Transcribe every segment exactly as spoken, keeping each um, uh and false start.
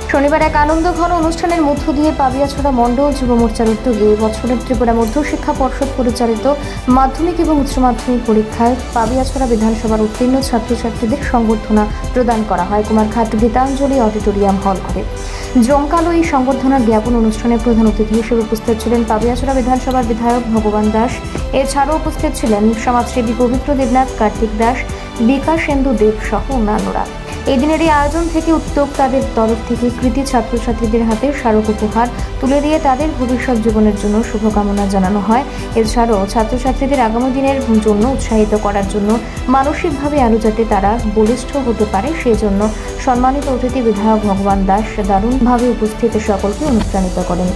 শনিবার এক আনন্দঘন অনুষ্ঠানের মধ্য দিয়ে পাবিয়াছড়া মণ্ডল যুব মোর্চার উদ্যোগে বছরের ত্রিপুরা মধ্যশিক্ষা পর্ষদ পরিচালিত মাধ্যমিক এবং উচ্চ মাধ্যমিক পরীক্ষায় পাবিয়াছড়া বিধানসভার উত্তীর্ণ ছাত্রছাত্রীদের সংবর্ধনা প্রদান করা হয় কুমারঘাট গীতাঞ্জলি অডিটোরিয়াম হল ঘরে। জমকালো এই সংবর্ধনা জ্ঞাপন অনুষ্ঠানে প্রধান অতিথি হিসেবে উপস্থিত ছিলেন পাবিয়াছড়া বিধানসভার বিধায়ক ভগবান দাস। এছাড়াও উপস্থিত ছিলেন সমাজসেবী পবিত্র দেবনাথ, কার্তিক দাস, বিকাশেন্দু দেব সহ অন্যান্যরা। এই দিনের এই আয়োজন থেকে উদ্যোক্তাদের তরফ থেকে কৃতি ছাত্রছাত্রীদের হাতে স্মারক উপহার তুলে দিয়ে তাদের ভবিষ্যৎ জীবনের জন্য শুভকামনা জানানো হয়। এছাড়াও ছাত্রছাত্রীদের আগামী দিনের জন্য উৎসাহিত করার জন্য মানসিকভাবে আরও যাতে তারা বলিষ্ঠ হতে পারে সেই জন্য সম্মানিত অতিথি বিধায়ক ভগবান দাস দারুণভাবে উপস্থিত সকলকে অনুপ্রাণিত করেন।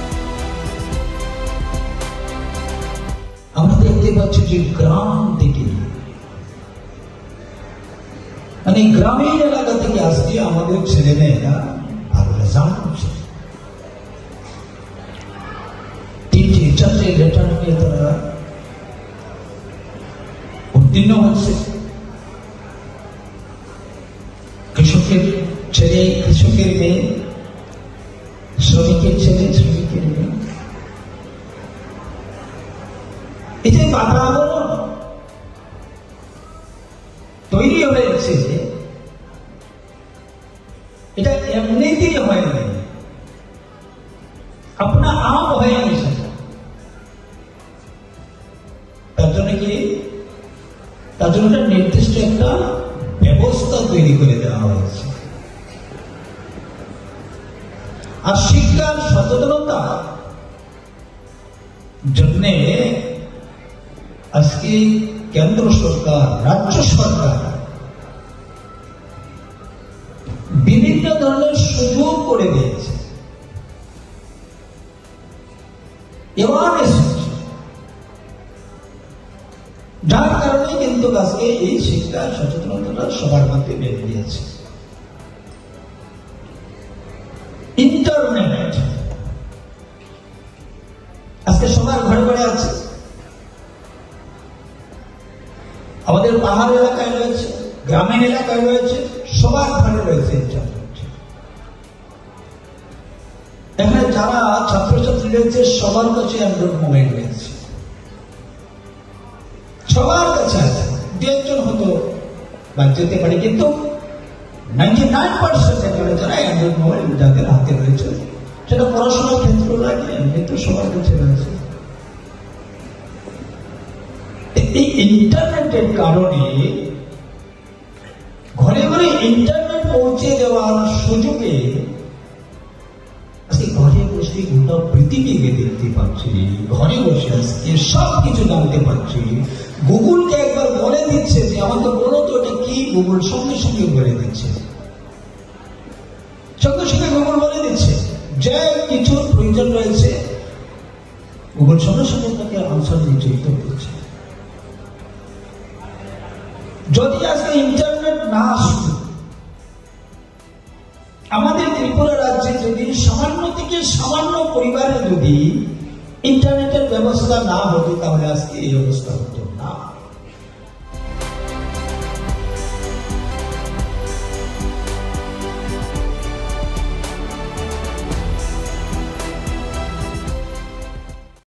আমরা দেখতে পাচ্ছি যে গ্রাম থেকে মানে গ্রামীণ এলাকা থেকে আজকে আমাদের ছেলে মেয়েরা ভালো রেজাল্ট করছে। তিনটে চারটে লেটার নিয়ে তারা উত্তীর্ণ হচ্ছে। কৃষকের ছেলে কৃষকের মেয়ে, শ্রমিকের ছেলে শ্রমিকের মেয়ে। এটা বাতাবরণ তৈরি হয়েছে, এটা এমনিতেই হয় না, আপনা আপ হয়ে গেছে। তার জন্য কি তার জন্য একটা নির্দিষ্ট একটা ব্যবস্থা তৈরি করে দেওয়া হয়েছে। আর শিক্ষার সচেতনতা জন্যে আজকে কেন্দ্র সরকার, রাজ্য সরকার বিভিন্ন ধরনের সুযোগ করে দিয়েছে, যার কারণে কিন্তু আজকে এই শিক্ষা সচেতনতাটা সবার মধ্যে বেড়ে গিয়েছে। ইন্টারনেট আজকে সবার ঘরে ঘরে আছে। আমাদের পাহাড় এলাকায় রয়েছে, গ্রামীণ এলাকায় রয়েছে, সবার ঘরে রয়েছে ইন্টারনেট। এখানে যারা ছাত্রছাত্রী রয়েছে সবার কাছে অ্যান্ড্রয়েড মোবাইল রয়েছে, সবার কাছে আছে। দু একজন হয়তো বাদ যেতে পারে, কিন্তু নাইনটি নাইন পার্সেন্ট যারা অ্যান্ড্রয়েড মোবাইল যাদের হাতে রয়েছে, সেটা পড়াশোনার ক্ষেত্র লাগে, কিন্তু সবার কাছে রয়েছে। এই ইন্টারনেটের কারণে ঘরে ঘরে ইন্টারনেট পৌঁছে দেওয়ার সুযোগে আজকে ঘরে বসে গোটা পৃথিবীকে দেখতে পাচ্ছি, ঘরে বসে আজকে সব কিছু জানতে পারছি। গুগলকে একবার বলে দিচ্ছে যে আমাকে বলো তো এটা কি, গুগল সঙ্গে সঙ্গে বলে দিচ্ছে, সঙ্গে সঙ্গে গুগল বলে দিচ্ছে। যে কিছুর প্রয়োজন রয়েছে গুগল সঙ্গে সঙ্গে তাকে আনসার দিচ্ছে, উত্তর দিচ্ছে। যদি আজকে ইন্টারনেট না আসতো, আমাদের ত্রিপুরা রাজ্যে যদি সামান্য থেকে সামান্য পরিবারে যদি ইন্টারনেটের ব্যবস্থা না হতো, তাহলে আজকে এই অবস্থা হতো না।